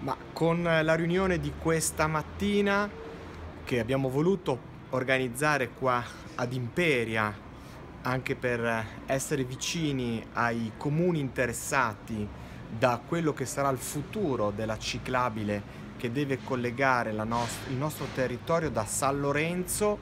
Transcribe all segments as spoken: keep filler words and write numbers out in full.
Ma con la riunione di questa mattina, che abbiamo voluto organizzare qua ad Imperia, anche per essere vicini ai comuni interessati da quello che sarà il futuro della ciclabile che deve collegare la nost- il nostro territorio da San Lorenzo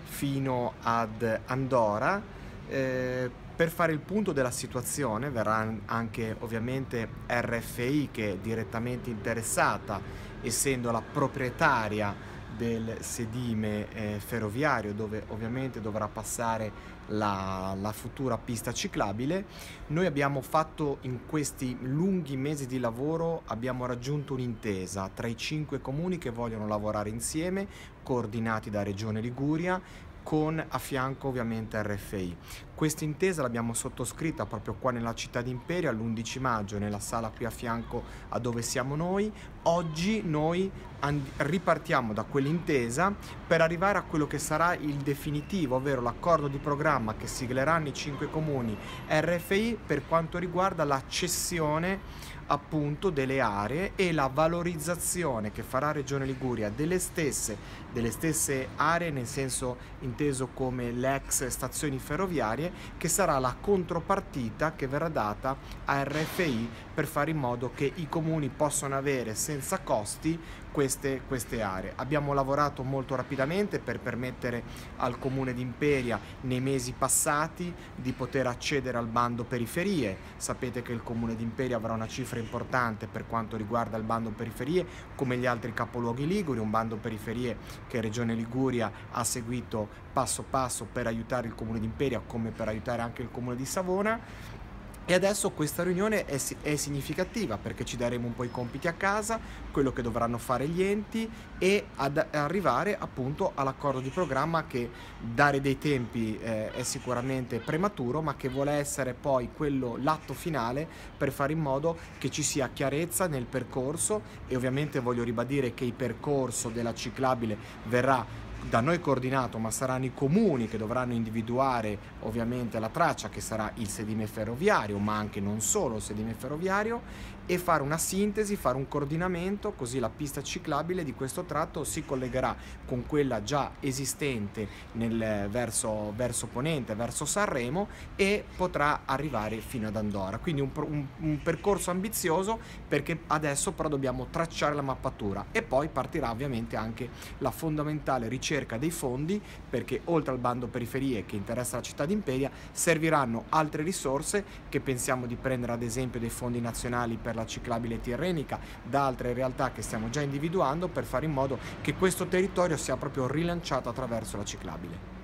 fino ad Andora. Eh, per fare il punto della situazione verrà anche ovviamente R F I, che è direttamente interessata, essendo la proprietaria del sedime eh, ferroviario, dove ovviamente dovrà passare la, la futura pista ciclabile. Noi abbiamo fatto, in questi lunghi mesi di lavoro, abbiamo raggiunto un'intesa tra i cinque comuni che vogliono lavorare insieme, coordinati da Regione Liguria, con a fianco ovviamente R F I. Questa intesa l'abbiamo sottoscritta proprio qua nella città di Imperia l'undici maggio, nella sala qui a fianco a dove siamo noi. Oggi noi ripartiamo da quell'intesa per arrivare a quello che sarà il definitivo, ovvero l'accordo di programma che sigleranno i cinque comuni R F I per quanto riguarda la cessione appunto delle aree e la valorizzazione che farà Regione Liguria delle stesse, delle stesse aree, nel senso inteso come le ex stazioni ferroviarie, che sarà la contropartita che verrà data a R F I per fare in modo che i comuni possano avere senza costi queste, queste aree. Abbiamo lavorato molto rapidamente per permettere al comune di Imperia nei mesi passati di poter accedere al bando periferie. Sapete che il comune di Imperia avrà una cifra importante per quanto riguarda il bando periferie, come gli altri capoluoghi liguri, un bando periferie che Regione Liguria ha seguito passo passo per aiutare il comune di Imperia, come per aiutare anche il comune di Savona. E adesso questa riunione è, è significativa perché ci daremo un po' i compiti a casa, quello che dovranno fare gli enti, e ad arrivare appunto all'accordo di programma, che dare dei tempi eh, è sicuramente prematuro, ma che vuole essere poi quello l'atto finale per fare in modo che ci sia chiarezza nel percorso. E ovviamente voglio ribadire che il percorso della ciclabile verrà da noi coordinato, ma saranno i comuni che dovranno individuare ovviamente la traccia, che sarà il sedime ferroviario, ma anche non solo il sedime ferroviario, e fare una sintesi, fare un coordinamento, così la pista ciclabile di questo tratto si collegherà con quella già esistente nel verso, verso ponente, verso Sanremo, e potrà arrivare fino ad Andora. Quindi un, un, un percorso ambizioso, perché adesso però dobbiamo tracciare la mappatura e poi partirà ovviamente anche la fondamentale ricerca dei fondi, perché oltre al bando periferie che interessa la città di Imperia serviranno altre risorse che pensiamo di prendere, ad esempio dei fondi nazionali per la ciclabile tirrenica, da altre realtà che stiamo già individuando, per fare in modo che questo territorio sia proprio rilanciato attraverso la ciclabile.